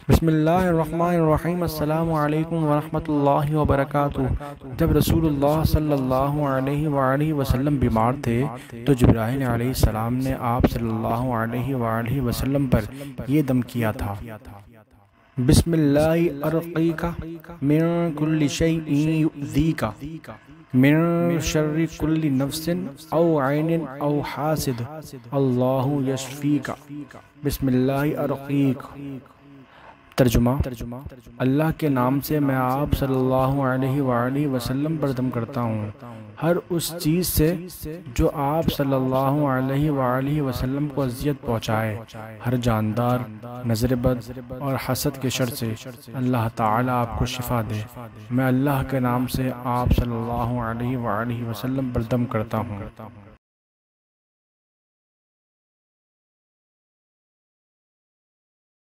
बिस्मिल्लाहिर्रहमानिर्रहीम। अस्सलामु अलैकुम वरहमतुल्लाहि वबरकातुहू। जब रसूलुल्लाह सल्लल्लाहु अलैहि वसल्लम बीमार थे तो जिब्राईल अलैहिस्सलाम ने आप सल्लल्लाहु अलैहि वसल्लम पर ये दम किया था, बिस्मिल्लाहि अर्क़ीका मिन कुल्लि शैइन युज़ीका मिन शर्रि कुल्लि नफ्सिन औ ऐनिन औ हासिद अल्लाहु यशफ़ीका बिस्मिल्लाहि अर्क़ीक। तर्जुमा। अल्लाह के नाम से मैं आप सल्लल्लाहु अलैहि वसल्लम पर दम करता हूँ, हर उस चीज़ से जो आप सल्लल्लाहु अलैहि वसल्लम को अज़ियत पहुँचाए, हर जानदार, नज़र बद और हसद के शर से। अल्लाह ताला आपको शिफा दे। मैं अल्लाह के नाम से आप सल्लल्लाहु अलैहि वसल्लम पर दम करता हूँ।